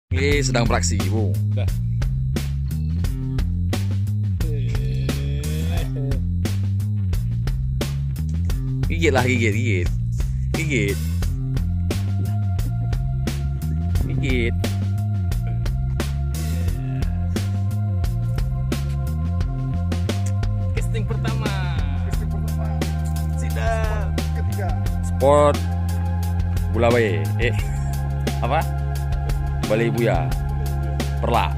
Ini sedang beraksi, Bu. Dah. Gigit lah, gigit. Gigit. Casting pertama. Sidap. Ketiga. Sport bola bayi. Apa? Balai Buya. Perlak.